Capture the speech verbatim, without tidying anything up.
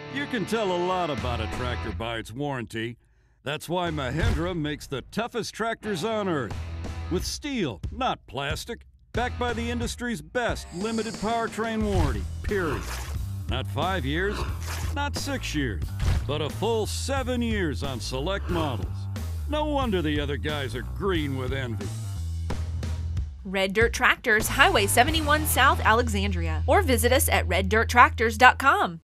You can tell a lot about a tractor by its warranty. That's why Mahindra makes the toughest tractors on earth. With steel, not plastic. Backed by the industry's best limited powertrain warranty, period. Not five years, not six years, but a full seven years on select models. No wonder the other guys are green with envy. Red Dirt Tractors, Highway seventy-one South, Alexandria. Or visit us at red dirt tractors dot com.